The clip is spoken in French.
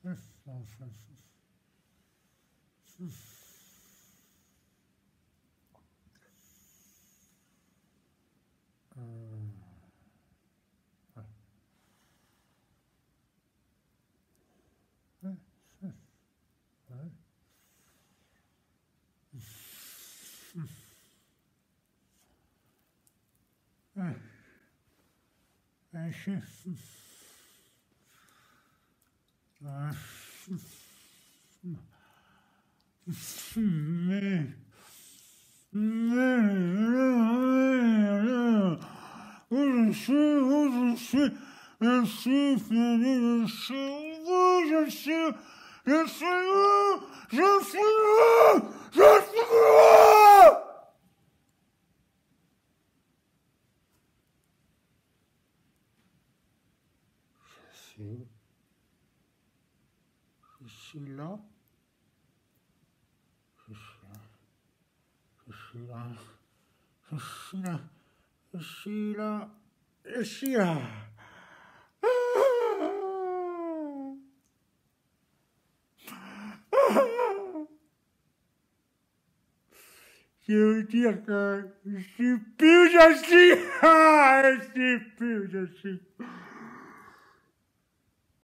Je suis là. Je suis là. Je suis là. Je suis là. Je suis là. Je veux dire que je suis plus assis. Je suis plus assis.